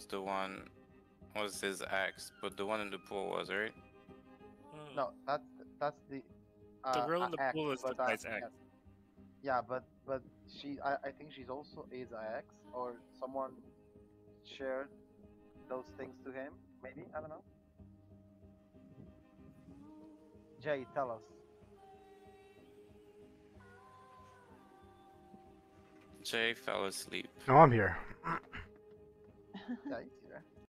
was the one, was his ex, but the one in the pool was, right? No, that's the The girl in the ex, pool is the but guy's ex. yes. Yeah, but she I think she's also is a ex or someone shared those things to him. Maybe I don't know. Jay, tell us. Jay fell asleep. No, I'm here. Yeah, he's here.